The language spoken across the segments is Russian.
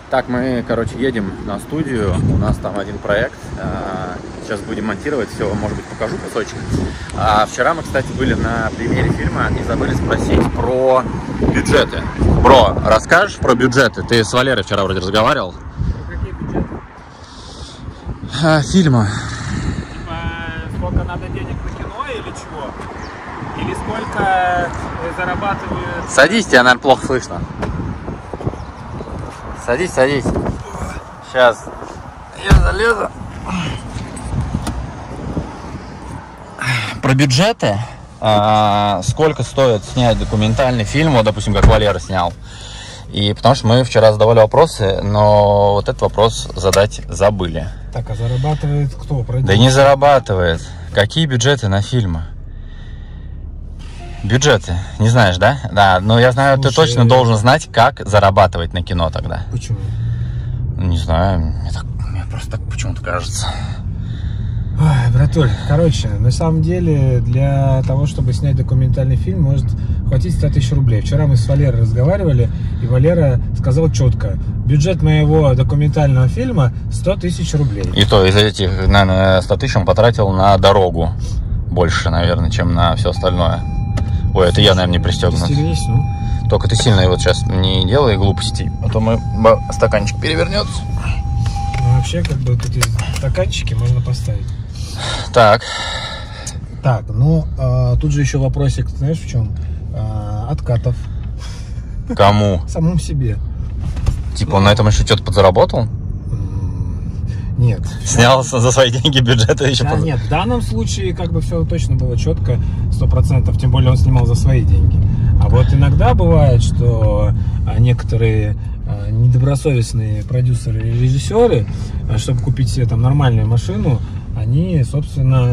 Так, мы, короче, едем на студию, у нас там один проект, сейчас будем монтировать все, может быть, покажу кусочек. Вчера мы, кстати, были на премьере фильма и забыли спросить про бюджеты. Бро, расскажешь про бюджеты? Ты с Валерой вчера вроде разговаривал. Какие бюджеты? Фильма. Типа, сколько надо денег на кино или чего? Или сколько зарабатывают... Садись, тебя, наверное, плохо слышно. Садись, садись. Сейчас я залезу. Про бюджеты. Сколько стоит снять документальный фильм, вот, допустим, как Валера снял. И потому что мы вчера задавали вопросы, но вот этот вопрос задать забыли. Так, а зарабатывает кто? Да не зарабатывает. Какие бюджеты на фильмы? Бюджеты, не знаешь, да? Да, но я знаю, слушай, ты точно должен знать, как зарабатывать на кино тогда. Почему? Не знаю, мне просто так почему-то кажется. Ой, братуль, короче, на самом деле, для того, чтобы снять документальный фильм, может хватить 100 тысяч рублей. Вчера мы с Валерой разговаривали, и Валера сказал четко: бюджет моего документального фильма 100 тысяч рублей. И то из этих, наверное, 100 тысяч он потратил на дорогу больше, наверное, чем на все остальное. Ой, это я, наверное, не пристегнут. Пристегнись, ну. Только ты сильно вот сейчас не делай глупостей, а то стаканчик перевернется. Ну, вообще, как бы тут стаканчики можно поставить. Так. Так, ну, тут же еще вопросик, знаешь, в чем? Откатов. Кому? Самому себе. Типа он на этом еще что-то подзаработал? Нет. Снял за свои деньги бюджета еще? Да, нет, в данном случае как бы все точно было четко, 100%, тем более он снимал за свои деньги. А вот иногда бывает, что некоторые недобросовестные продюсеры и режиссеры, чтобы купить себе там нормальную машину, они, собственно,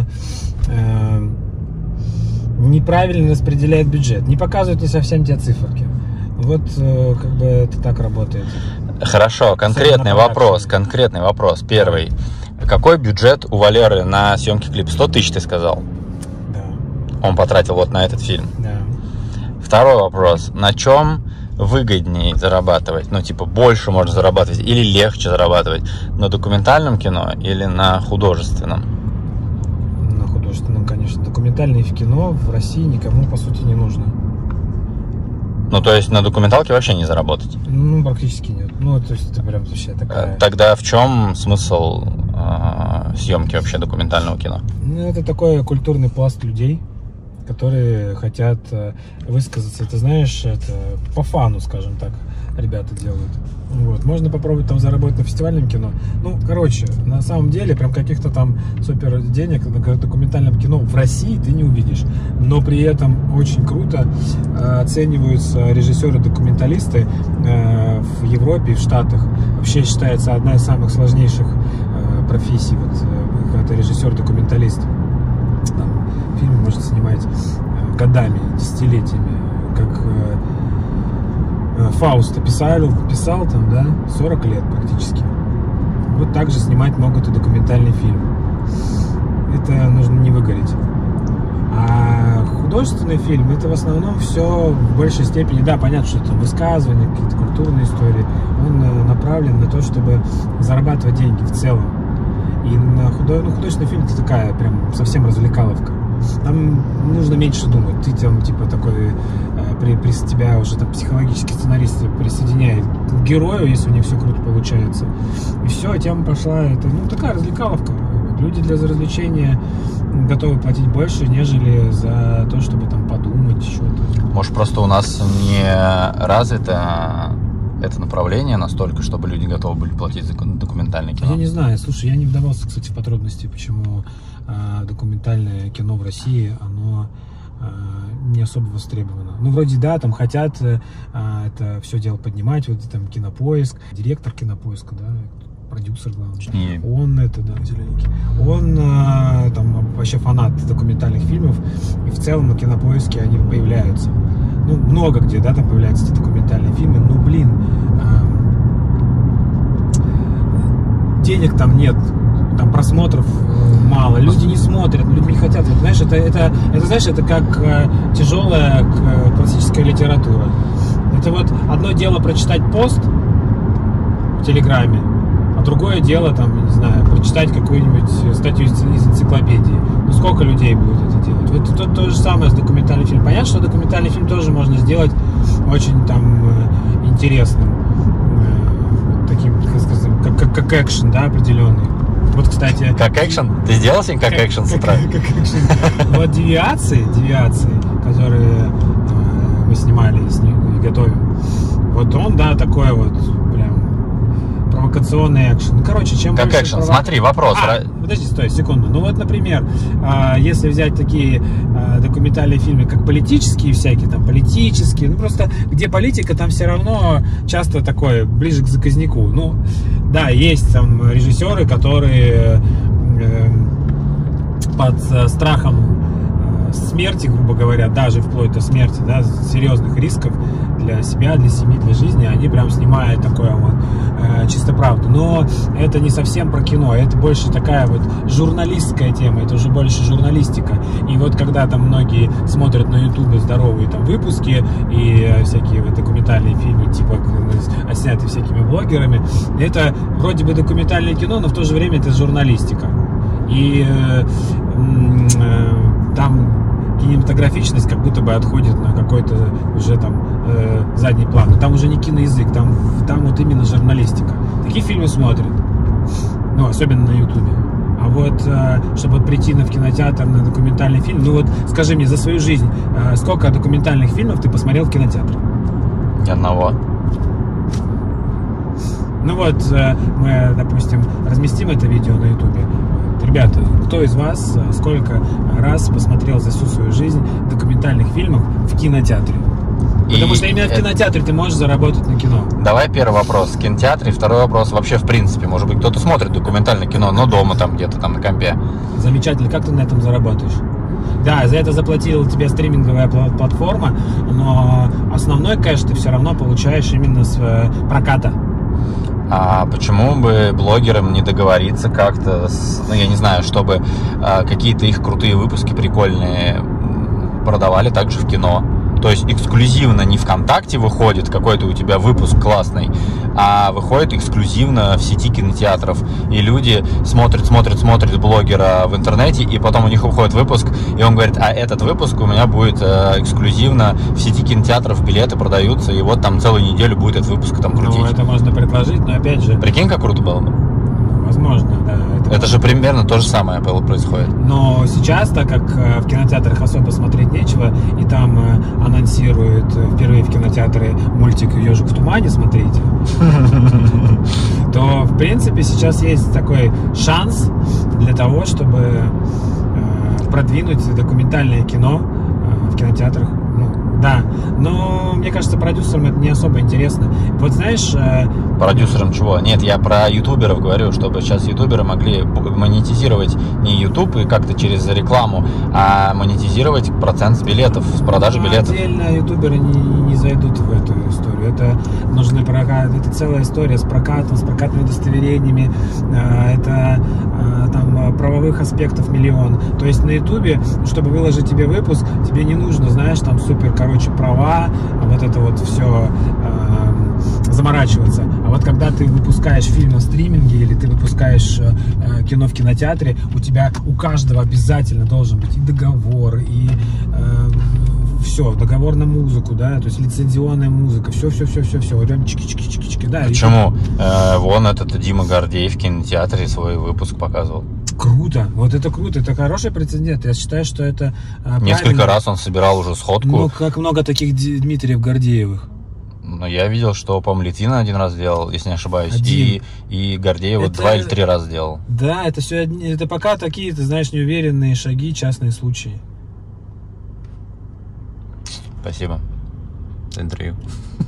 неправильно распределяют бюджет, не показывают не совсем те циферки. Вот как бы это так работает. Хорошо, конкретный вопрос. Первый. Какой бюджет у Валеры на съемки клипа? 100 тысяч, ты сказал? Да. Он потратил вот на этот фильм? Да. Второй вопрос. На чем выгоднее зарабатывать? Ну, типа, больше можно зарабатывать или легче зарабатывать? На документальном кино или на художественном? На художественном, конечно. Документальное кино в России никому, по сути, не нужно. Ну, то есть на документалке вообще не заработать? Ну, практически нет. Ну, то есть это прям вообще такая... Тогда в чем смысл съемки вообще документального кино? Ну, это такой культурный пласт людей, которые хотят высказаться. Это, знаешь, это по фану, скажем так, ребята делают. Вот. Можно попробовать там заработать на фестивальном кино. Ну, короче, на самом деле, прям каких-то там супер денег на документальном кино в России ты не увидишь. Но при этом очень круто оцениваются режиссеры-документалисты в Европе и в Штатах. Вообще считается одна из самых сложнейших профессий. Вот, это режиссер-документалист. Там фильмы можно снимать годами, десятилетиями, как Фауста писал там, да, 40 лет практически. Вот так же снимать могут и документальный фильм. Это нужно не выгореть. А художественный фильм — это в основном все в большей степени, да, понятно, что это высказывания, какие-то культурные истории. Он направлен на то, чтобы зарабатывать деньги в целом. И на художественный фильм — это такая прям совсем развлекаловка. Там нужно меньше думать. Ты там типа такой тебя уже там психологический сценарист присоединяет к герою, если у них все круто получается. И все, тема пошла. Это такая развлекаловка. Люди для развлечения готовы платить больше, нежели за то, чтобы там подумать что-то. Может, просто у нас не развито это направление настолько, чтобы люди готовы были платить за документальное кино? Я не знаю. Слушай, я не вдавался, кстати, в подробности, почему документальное кино в России, оно не особо востребовано. Ну, вроде да, там хотят это все дело поднимать, вот там Кинопоиск, директор Кинопоиска, да, продюсер главный. Он это, да, зелененький. Он там вообще фанат документальных фильмов, и в целом на Кинопоиске они появляются. Ну, много где, да, там появляются эти документальные фильмы, но, блин, денег там нет, там просмотров мало, люди не смотрят, люди не хотят. Вот, знаешь, это как тяжелая классическая литература. Это вот одно дело прочитать пост, Телеграме. А другое дело, там, не знаю, прочитать какую-нибудь статью из энциклопедии. Ну, сколько людей будет это делать? Вот тут то же самое с документальным фильмом. Понятно, что документальный фильм тоже можно сделать очень там интересным, таким, как экшен, да, определенный. Вот, кстати... Как экшен? Ты сделал сегодня как экшен с утра? Как экшен. Вот девиации, которые мы снимали и готовим. Вот он, да, такой вот прям провокационный экшен. Ну, короче, чем как больше... экшен? Смотри, вопрос. Подожди, стой, секунду. Ну вот, например, если взять такие документальные фильмы, как политические всякие, там, политические, ну просто, где политика, там все равно часто такое, ближе к заказнику. Ну, да, есть там режиссеры, которые под страхом смерти, грубо говоря, даже вплоть до смерти, да, серьезных рисков для себя, для семьи, для жизни, они прям снимают такое вот чисто правду. Но это не совсем про кино, это больше такая вот журналистская тема, это уже больше журналистика. И вот когда там многие смотрят на ютубе здоровые там выпуски и всякие вот документальные фильмы, типа сняты всякими блогерами, это вроде бы документальное кино, но в то же время это журналистика. И там кинематографичность как будто бы отходит на какой-то уже там задний план. Но там уже не киноязык, там вот именно журналистика. Такие фильмы смотрят, ну, особенно на ютубе. А вот, чтобы вот прийти в кинотеатр на документальный фильм, ну вот скажи мне, за свою жизнь, сколько документальных фильмов ты посмотрел в кинотеатре? Ни одного. Ну вот, мы, допустим, разместим это видео на ютубе. Ребята, кто из вас сколько раз посмотрел за всю свою жизнь документальных фильмов в кинотеатре? Потому что именно в кинотеатре ты можешь заработать на кино. Давай первый вопрос в кинотеатре, второй вопрос вообще в принципе. Может быть, кто-то смотрит документальное кино, но дома там где-то там на компе. Замечательно. Как ты на этом заработаешь? Да, за это заплатила тебе стриминговая платформа, но основной кэш ты все равно получаешь именно с проката. А почему бы блогерам не договориться как-то, ну я не знаю, чтобы какие-то их крутые выпуски прикольные продавали также в кино? То есть эксклюзивно не ВКонтакте выходит какой-то у тебя выпуск классный, а выходит эксклюзивно в сети кинотеатров. И люди смотрят блогера в интернете, и потом у них выходит выпуск, и он говорит, а этот выпуск у меня будет эксклюзивно в сети кинотеатров, билеты продаются, и вот там целую неделю будет этот выпуск там крутить. Ну, это можно предложить, но опять же... Прикинь, как круто было бы? Возможно, да. Это же примерно то же самое происходит. Но сейчас, так как в кинотеатрах особо смотреть нечего, и там анонсируют впервые в кинотеатры мультик «Ежик в тумане», смотрите, то, в принципе, сейчас есть такой шанс для того, чтобы продвинуть документальное кино в кинотеатрах. Да, но мне кажется, продюсерам это не особо интересно. Вот знаешь... Продюсерам чего? Нет, я про ютуберов говорю, чтобы сейчас ютуберы могли монетизировать не ютуб и как-то через рекламу, а монетизировать процент с билетов, с продажи билетов. Отдельно ютуберы не зайдут в эту историю. Это нужны прокат, это целая история с прокатом, с прокатными удостоверениями, это там правовых аспектов миллион. То есть на ютубе, чтобы выложить тебе выпуск, тебе не нужно, знаешь, там супер, права, вот это вот все заморачиваться. А вот когда ты выпускаешь фильм на стриминге или ты выпускаешь кино в кинотеатре, у каждого обязательно должен быть и договор, и все, договор на музыку, да, то есть лицензионная музыка, все, вот прям чики-чики-чики-чики, да. Почему? Вон этот Дима Гордеев в кинотеатре свой выпуск показывал. Круто, вот это круто, это хороший прецедент. Я считаю, что это несколько раз он собирал уже сходку. Ну, как много таких Дмитриев Гордеевых. Ну, я видел, что, по-моему, Литвина один раз делал, если не ошибаюсь, и Гордеева это... 2 или 3 раза сделал. Да, это все, это пока такие, ты знаешь, неуверенные шаги, частные случаи. Спасибо за интервью.